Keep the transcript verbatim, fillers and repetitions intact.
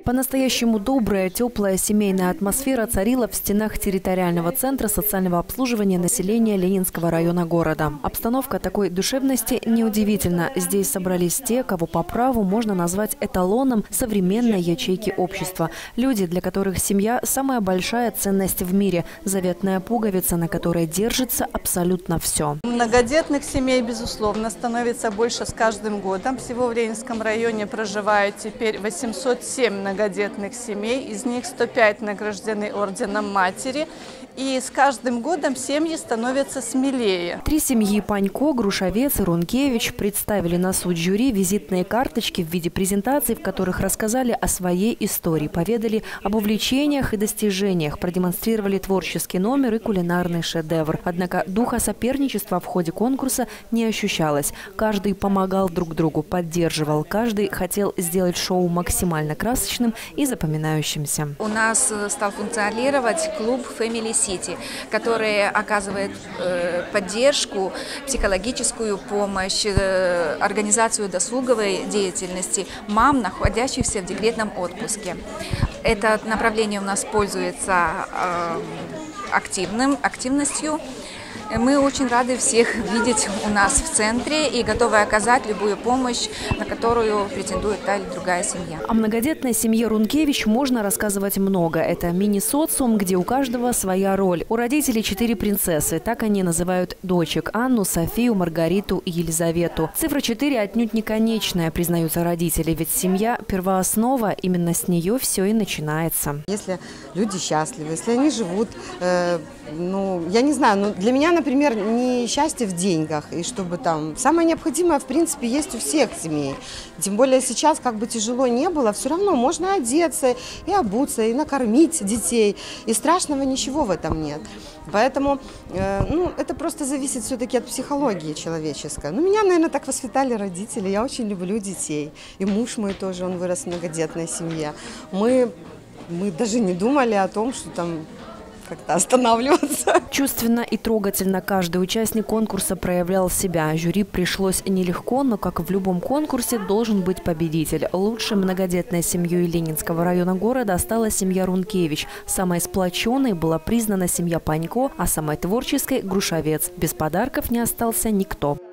По-настоящему добрая, теплая семейная атмосфера царила в стенах территориального центра социального обслуживания населения Ленинского района города. Обстановка такой душевности неудивительна. Здесь собрались те, кого по праву можно назвать эталоном современной ячейки общества. Люди, для которых семья – самая большая ценность в мире, заветная пуговица, на которой держится абсолютно все. Многодетных семей, безусловно, становится больше с каждым годом. Всего в Ленинском районе проживает теперь восемьсот семь многодетных семей, из них сто пять награждены орденом матери. И с каждым годом семьи становятся смелее. Три семьи Панько, Грушевец и Рункевич представили на суд жюри визитные карточки в виде презентаций, в которых рассказали о своей истории, поведали об увлечениях и достижениях, продемонстрировали творческий номер и кулинарный шедевр. Однако духа соперничества в ходе конкурса не ощущалось. Каждый помогал друг другу, поддерживал. Каждый хотел сделать шоу максимально красочным и запоминающимся. У нас стал функционировать клуб Family City, который оказывает э, поддержку, психологическую помощь, э, организацию досуговой деятельности мам, находящихся в декретном отпуске. Это направление у нас пользуется э, активным, активностью. Мы очень рады всех видеть у нас в центре и готовы оказать любую помощь, на которую претендует та или другая семья. О многодетной семье Рункевич можно рассказывать много. Это мини-социум, где у каждого своя роль. У родителей четыре принцессы. Так они называют дочек – Анну, Софию, Маргариту и Елизавету. Цифра четыре отнюдь не конечная, признаются родители. Ведь семья – первооснова, именно с нее все и начинается. Если люди счастливы, если они живут, э, ну, я не знаю, но для меня, например, не счастье в деньгах, и чтобы там… Самое необходимое, в принципе, есть у всех семей. Тем более сейчас, как бы тяжело не было, все равно можно одеться и обуться, и накормить детей. И страшного ничего в этом нет. Поэтому э, ну, это просто зависит все-таки от психологии человеческой. Ну, меня, наверное, так воспитали родители. Я очень люблю детей. И муж мой тоже, он вырос в многодетной семье. Мы, мы даже не думали о том, что там… как-то останавливаться. Чувственно и трогательно каждый участник конкурса проявлял себя. Жюри пришлось нелегко, но, как в любом конкурсе, должен быть победитель. Лучшей многодетной семьей Ленинского района города стала семья Рункевич. Самой сплоченной была признана семья Панько, а самой творческой – Грушевец. Без подарков не остался никто.